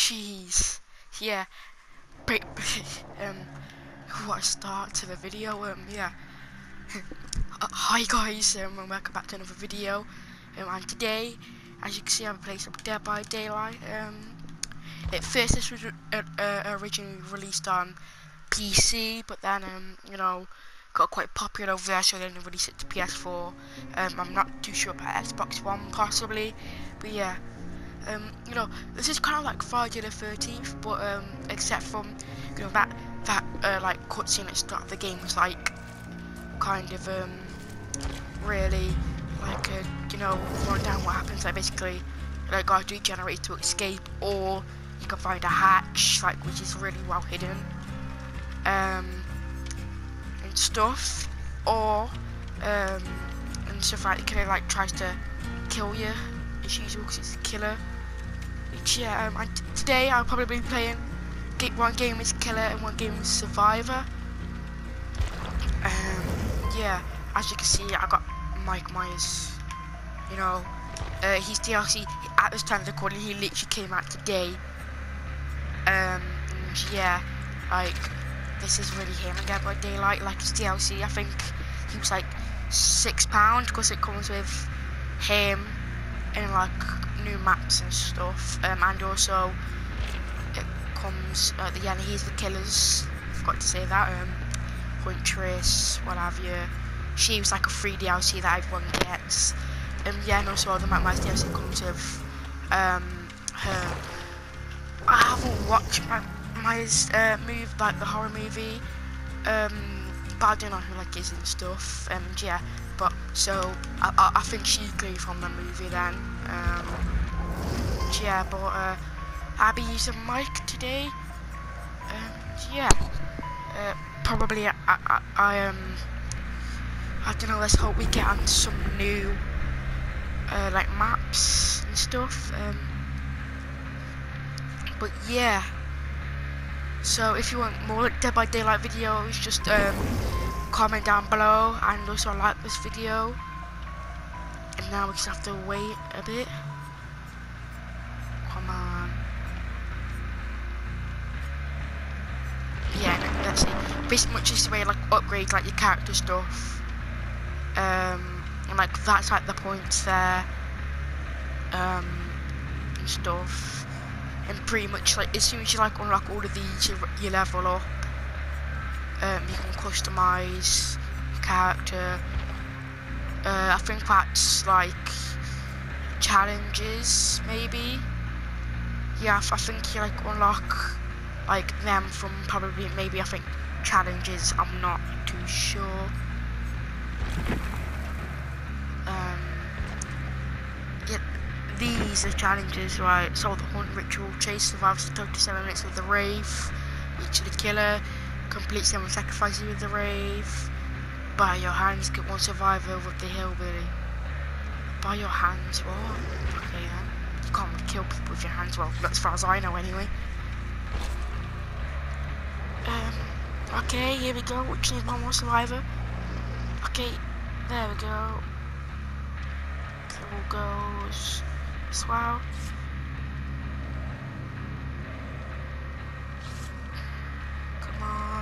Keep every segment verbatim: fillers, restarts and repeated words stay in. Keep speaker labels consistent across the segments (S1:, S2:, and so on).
S1: Jeez. Yeah. Break. um. What a start to the video. Um. Yeah. uh, hi guys. Um. And welcome back to another video. Um. And today, as you can see, I'm playing some Dead by Daylight. Um. At first, this was uh, uh, originally released on P C, but then um. You know, got quite popular over there, so then they released it to P S four. Um. I'm not too sure about Xbox One, possibly, but yeah. Um, you know, this is kind of like Friday the thirteenth, but um, except from, you know, that that uh, like cutscene at the start of the game was like kind of um really like uh, you know, run down what happens. Like basically, like gotta do generate to escape, or you can find a hatch, like which is really well hidden, um, and stuff, or um, and stuff like the killer like tries to kill you as usual because it's a killer. Which, yeah, um, and today I'll probably be playing one game is Killer and one game is Survivor. Um, yeah, as you can see, I got Mike Myers. You know, uh, he's D L C at this time of recording. He literally came out today. Um, and yeah, like this is really him again by Daylight. Like his D L C, I think he was like six pound because it comes with him and like new maps and stuff, um, and also it comes at the end. Here's the killers. Forgot to say that. Um, Huntress, what have you. She was like a free D L C that everyone gets. Um, yeah, and also the Mike Myers D L C comes with um her. I haven't watched my Myers uh, move like the horror movie. Um, but I don't know who like is and stuff. And um, yeah. But so I, I, I think she's clear from the movie then. Um, yeah, but uh, I'll be using mic today. Um, yeah, uh, probably I, I, I um I don't know. Let's hope we get on some new uh, like maps and stuff. Um, but yeah. So if you want more like Dead by Daylight videos, just um. comment down below and also like this video. And now we just have to wait a bit. Come on. Yeah, let's see. Pretty much this way, like upgrade like your character stuff. Um, and like that's like the points there. Um, and stuff. And pretty much like as soon as you like unlock all of these, you, you level up. Um, you can customize your character. Uh, I think that's like challenges, maybe. Yeah, I think you like unlock like them from probably maybe I think challenges. I'm not too sure. Um, yeah, these are challenges, right? So the hunt ritual, chase survives thirty-seven minutes with the rave, reach the killer, complete seven sacrifices with the rave. By your hands, get one survivor with the hillbilly. By your hands, what? Okay then. You can't really kill people with your hands, well, as far as I know anyway. Um, okay, here we go, which needs one more survivor. Okay, there we go. Kill goes as well. Come on.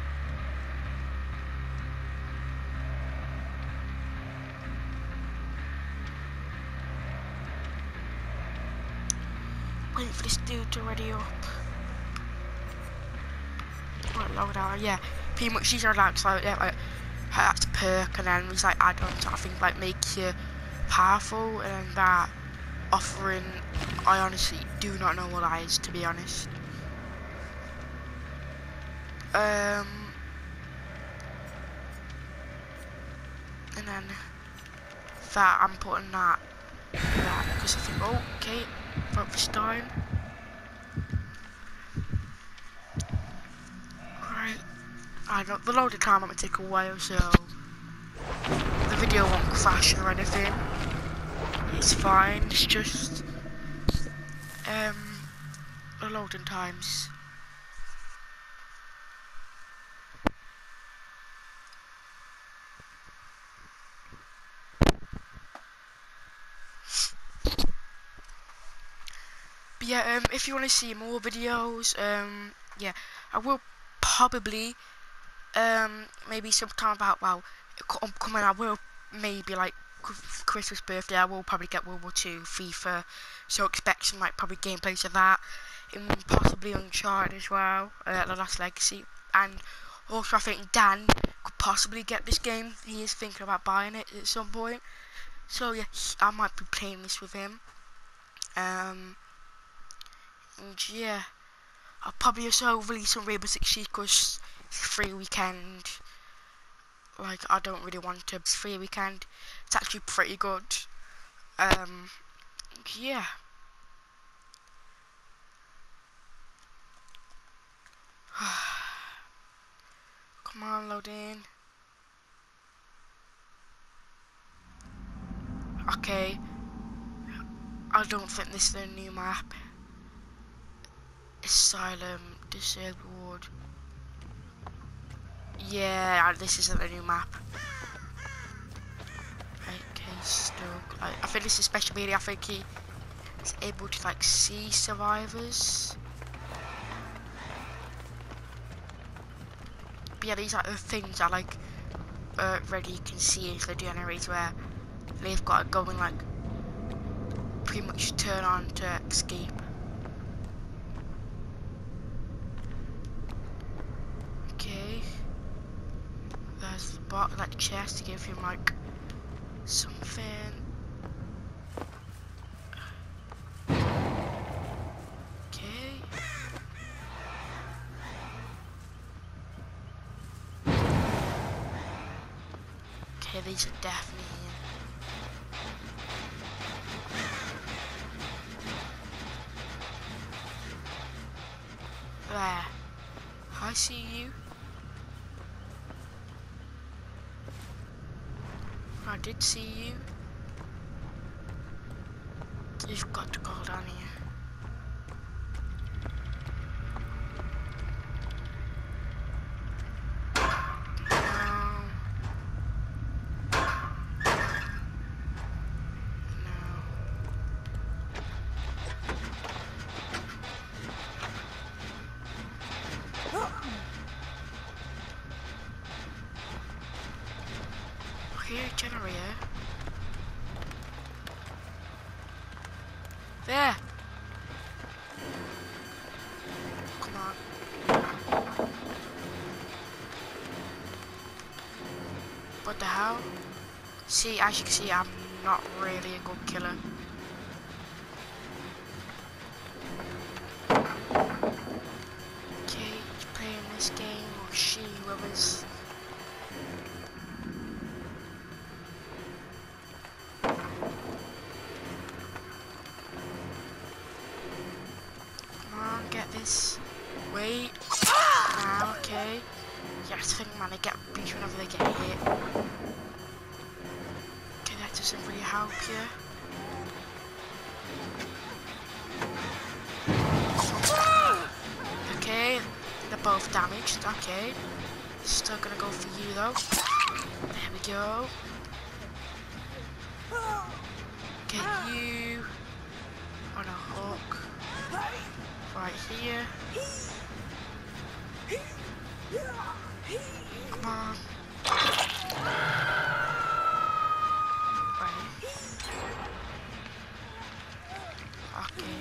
S1: Wait for this dude to ready up. Right, load out, yeah. Pretty much these are like, so, yeah, like that's a perk, and then these like add-ons I think like make you powerful, and that offering, I honestly do not know what that is, to be honest. Um, and then that I'm putting that, that because I think, oh, okay, vote for Stein. Right, I don't. The loading time might take a while, so the video won't crash or anything. It's fine. It's just um the loading times. But yeah, um, if you want to see more videos, um, yeah, I will probably, um, maybe sometime about, well, I'm coming, I will maybe, like, Christmas birthday, I will probably get World War Two, FIFA, so expect some, like, probably gameplays of that, and possibly Uncharted as well, uh, The Last Legacy, and also I think Dan could possibly get this game. He is thinking about buying it at some point, so yeah, I might be playing this with him. Um, and yeah, I'll probably also release some Rainbow Six Siege because it's free weekend. Like, I don't really want to. It's free weekend. It's actually pretty good. Um, yeah. Come on, load in. Okay. I don't think this is a new map. Asylum, disabled ward. Yeah, this isn't a new map. Okay, stuck. I, I think this is special media. I think he is able to like see survivors. But yeah, these are the things I like. Uh, ready, you can see into the generator where they've got to go and like pretty much turn on to escape. Okay, there's the bot, that chest to give him like something. Okay. Okay, these are definitely in. There. I see you. I did see you. You've got to go down here. Here, generator. There. Come on. What the hell? See, as you can see, I'm not really a good killer. Okay, he's playing this game, or she, whoever's. Get this. Wait. Now, okay. Yes, I think man, they get beat whenever they get hit. Okay, that doesn't really help you. Okay, they're both damaged. Okay. Still gonna go for you though. There we go. Get you on a hook. Right here. Come on. Right. Okay.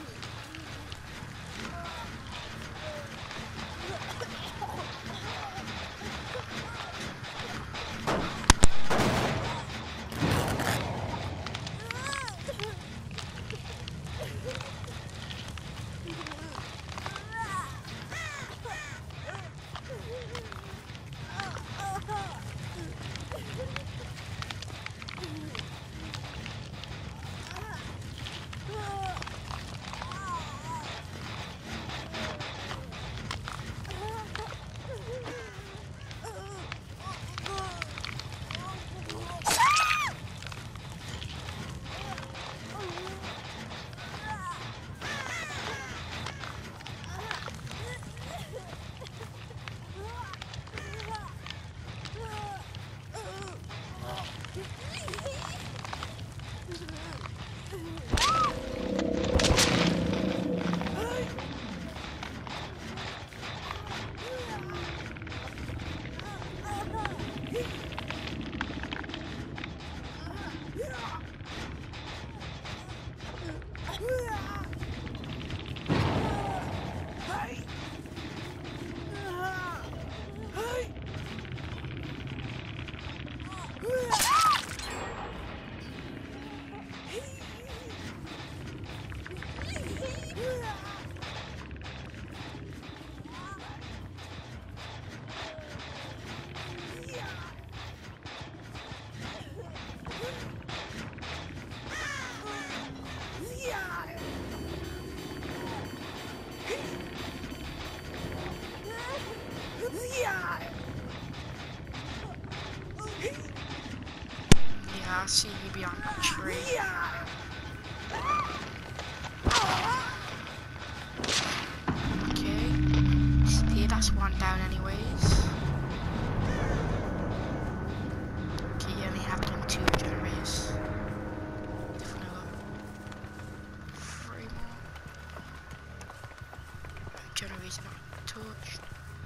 S1: he's not touched.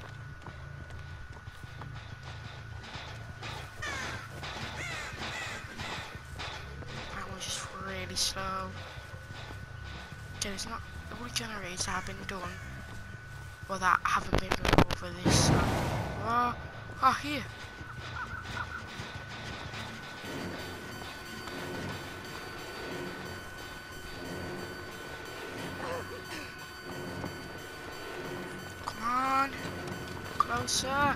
S1: That was just really slow. Okay, it's not all the generators have been done, or that haven't been done over this side. Oh, oh, here. Come on, closer.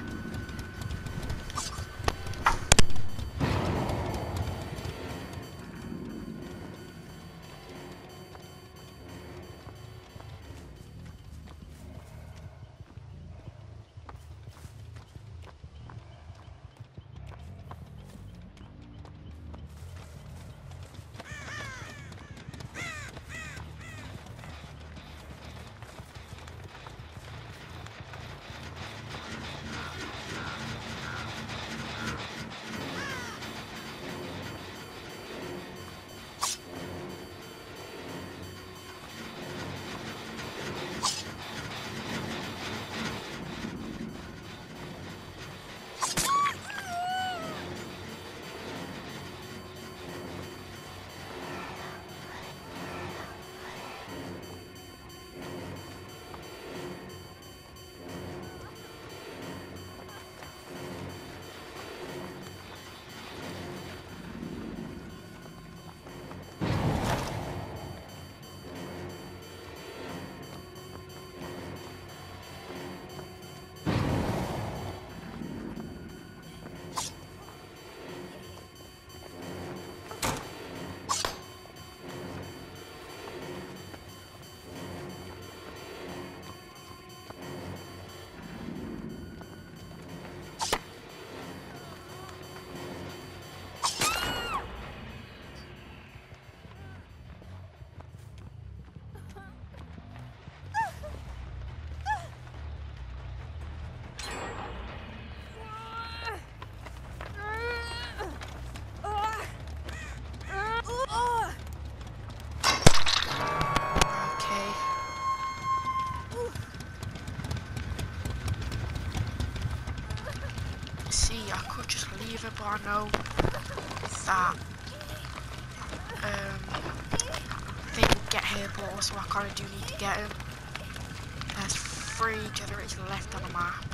S1: But I know that um, they will get here, but also I kind of do need to get him. There's three generators left on the map.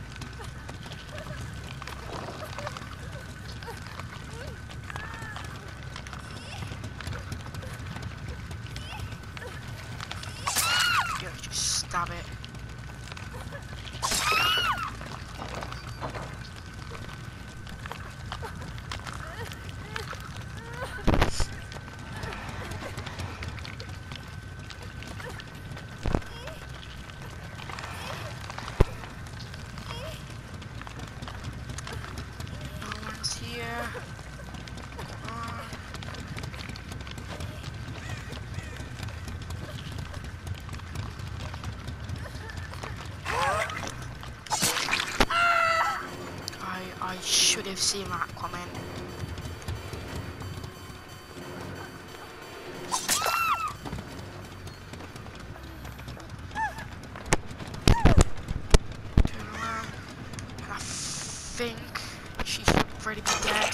S1: Yeah, just stab it. I should have seen that coming. Turn around. I think she should already be dead.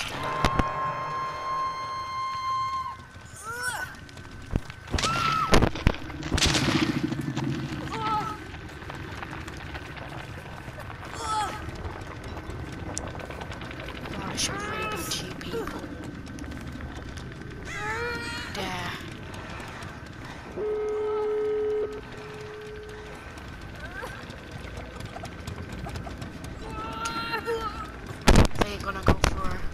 S1: Should really be two people. There. They ain't gonna go for her.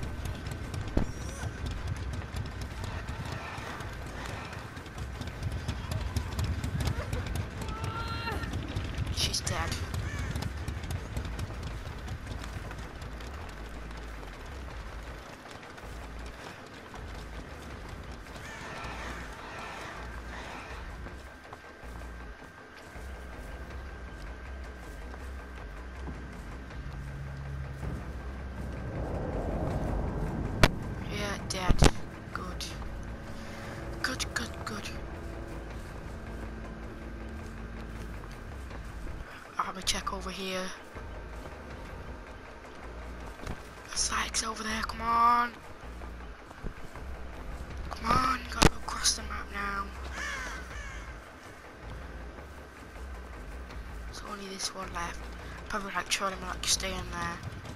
S1: She's dead. Dead. Good. Good, good, good. probably check over here. Sykes over there, come on. Come on, you gotta go across the map now. There's only this one left. Probably like trying to like stay in there.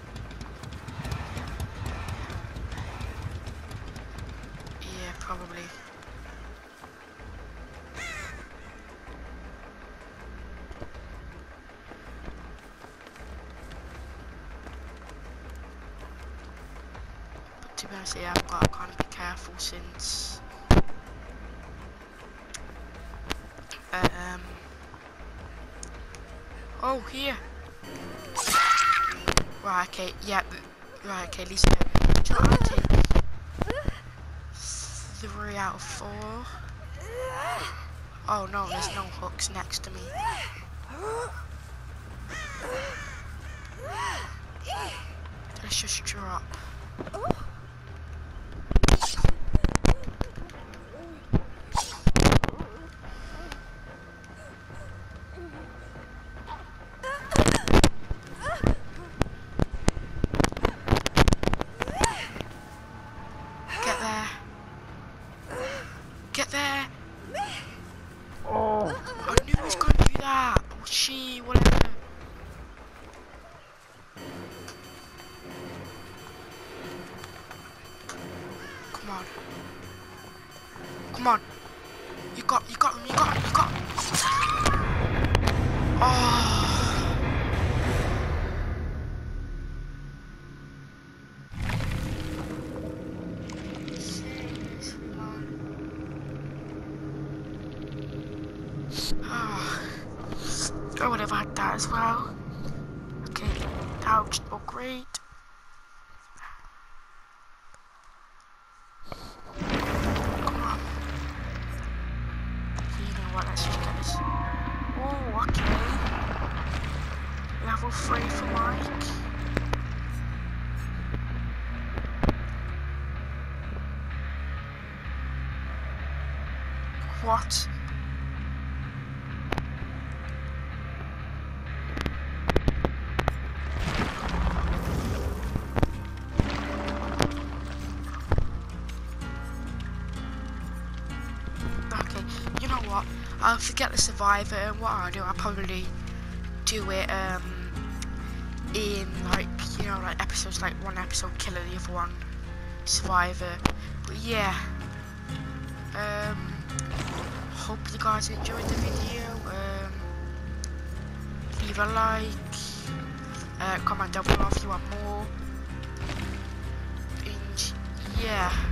S1: Yeah, probably. But to be honest, yeah, I've got to kind of be careful since um oh, here. Right, okay, yeah, right, okay, Lisa. Do you know what, I'll take three out of four. Oh no, there's no hooks next to me. Let's just drop. Get there! Oh, I knew he was going to do that! Or she, whatever. Come on. Come on. You got, you got him, you got him, you got him! Oh! I would have had that as well. Okay, that would just upgrade. Come on. You know what, let's just get this. Oh, okay. Level three for Mike. What? I'll forget the survivor, and what I'll do, I'll probably do it um, in like, you know, like episodes, like one episode killer, the other one survivor. But yeah, um, hope you guys enjoyed the video. Um, leave a like, uh, comment down below if you want more, and yeah.